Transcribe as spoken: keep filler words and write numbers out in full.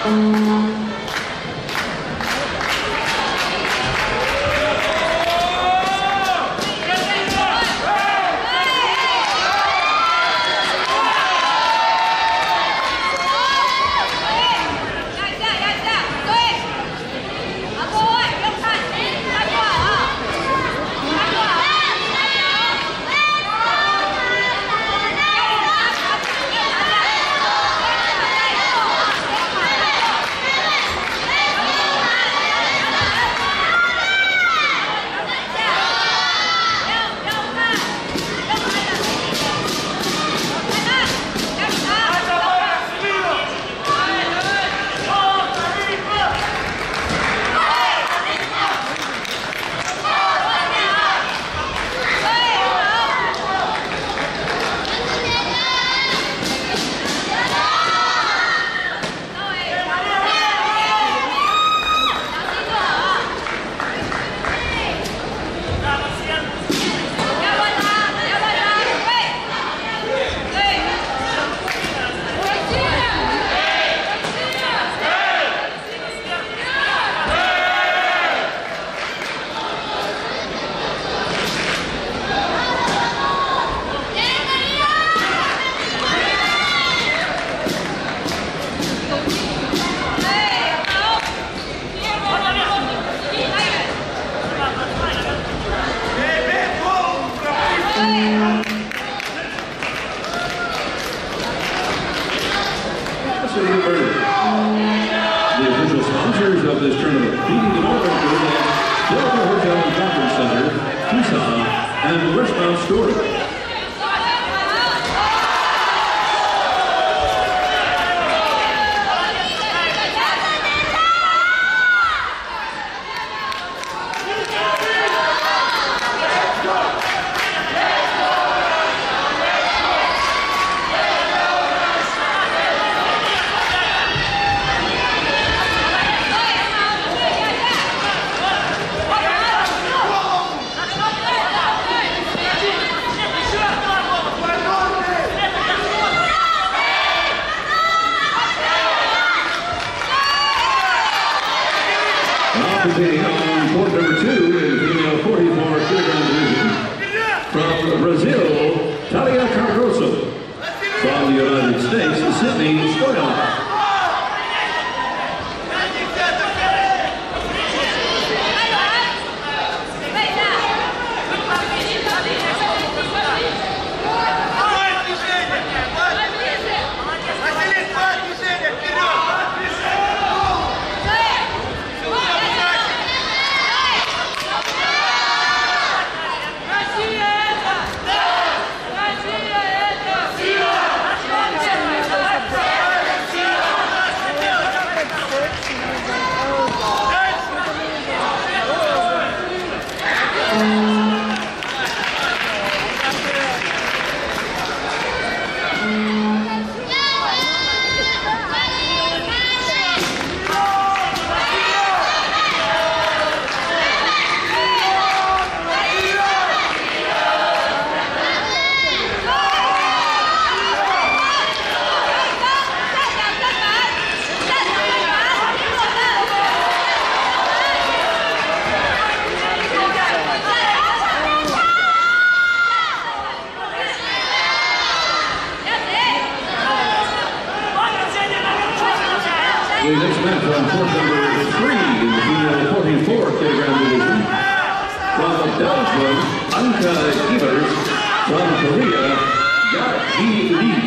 Of this tournament, beating the Northern Group at Delta Hotel and Conference Center, Tucson, and Westbound Story. Competing on court number two in the female forty-four kilogram division from Brazil, Talia Cardoso. From the United States, Sydney Stoyan. The next match on court number three in the female forty-four kilogram division. From Belgium, Anka Evers. From Korea, Yak Ji Lee.